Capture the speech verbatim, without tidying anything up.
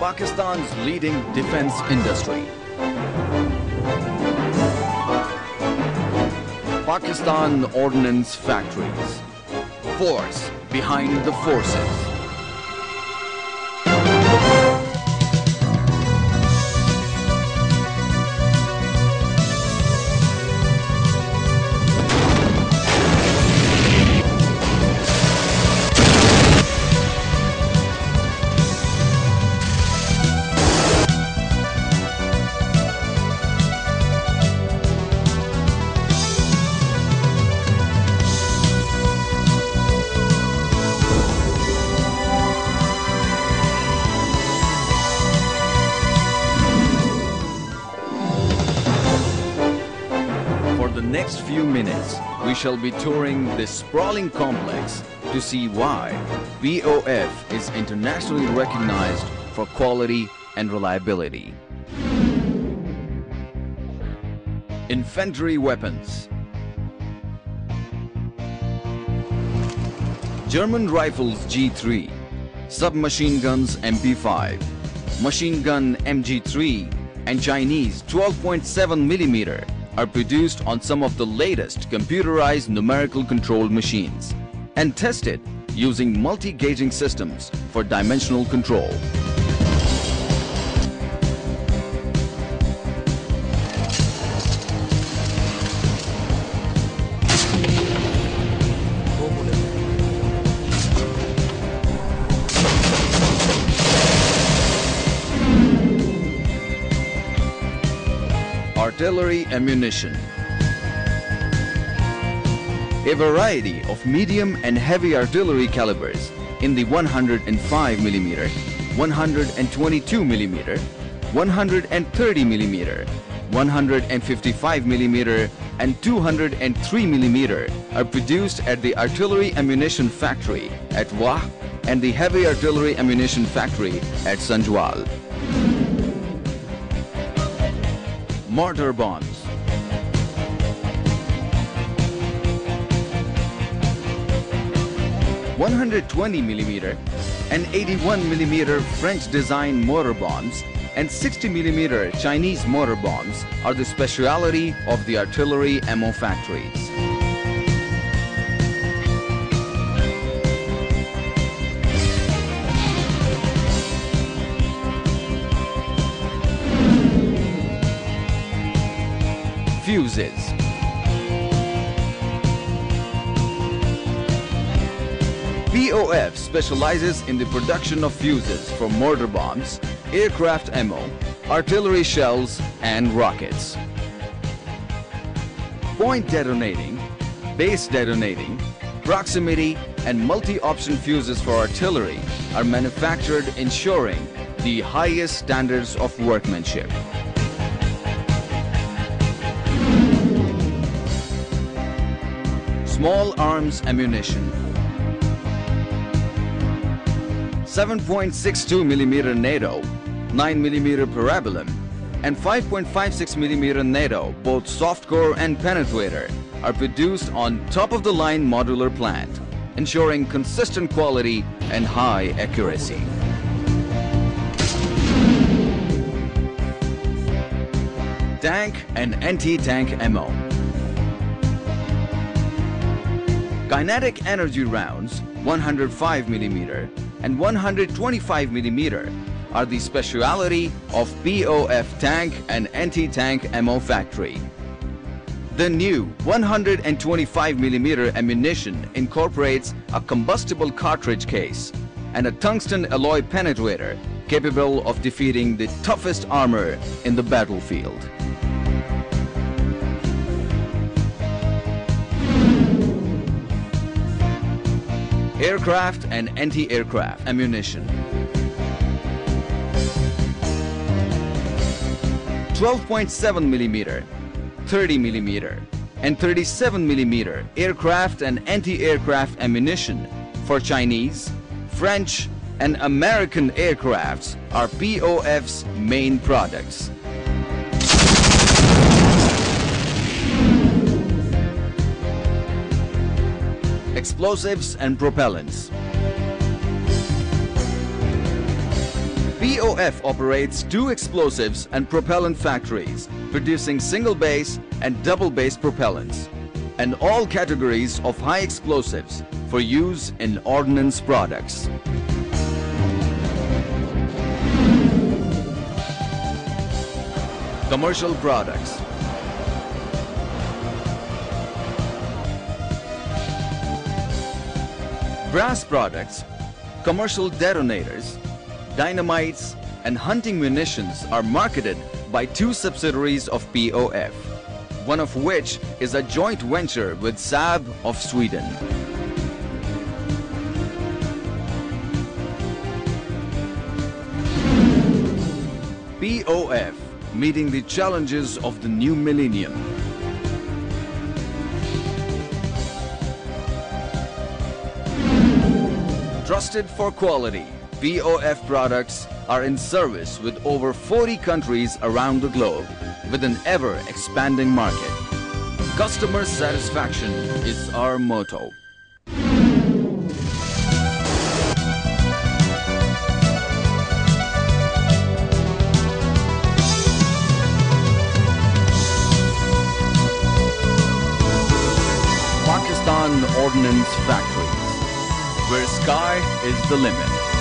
Pakistan's leading defense industry. Pakistan Ordnance Factories. Force behind the forces. For the next few minutes, we shall be touring this sprawling complex to see why B O F is internationally recognized for quality and reliability. Infantry weapons. German rifles G three, submachine guns M P five, machine gun M G three, and Chinese twelve point seven millimeter are produced on some of the latest computerized numerical controlled machines and tested using multi-gauging systems for dimensional control. Artillery ammunition. A variety of medium and heavy artillery calibers in the one hundred five millimeter, one hundred twenty-two millimeter, one hundred thirty millimeter, one hundred fifty-five millimeter and two hundred three millimeter are produced at the Artillery Ammunition Factory at Wah and the Heavy Artillery Ammunition Factory at Sanjwal. Mortar bombs. one hundred twenty millimeter and eighty-one millimeter French design mortar bombs and sixty millimeter Chinese mortar bombs are the specialty of the artillery ammo factories. Fuses. B O F specializes in the production of fuses for mortar bombs, aircraft ammo, artillery shells, and rockets. Point detonating, base detonating, proximity, and multi-option fuses for artillery are manufactured ensuring the highest standards of workmanship. Small arms ammunition. seven point six two millimeter NATO, nine millimeter Parabellum, and five point five six millimeter NATO, both softcore and penetrator, are produced on top-of-the-line modular plant, ensuring consistent quality and high accuracy. Tank and anti-tank ammo. Kinetic energy rounds one hundred five millimeter and one hundred twenty-five millimeter are the specialty of B O F tank and anti-tank ammo factory. The new one hundred twenty-five millimeter ammunition incorporates a combustible cartridge case and a tungsten alloy penetrator capable of defeating the toughest armor in the battlefield. Aircraft and anti-aircraft ammunition. twelve point seven millimeter, thirty millimeter, and thirty-seven millimeter aircraft and anti-aircraft ammunition for Chinese, French, and American aircrafts are B O F's main products. Explosives and propellants. P O F operates two explosives and propellant factories, producing single base and double base propellants, and all categories of high explosives for use in ordnance products. Commercial products. Brass products, commercial detonators, dynamites, and hunting munitions are marketed by two subsidiaries of P O F, one of which is a joint venture with Saab of Sweden. P O F, meeting the challenges of the new millennium. Trusted for quality, P O F products are in service with over forty countries around the globe, with an ever-expanding market. Customer satisfaction is our motto. Pakistan Ordnance Factories, where sky is the limit.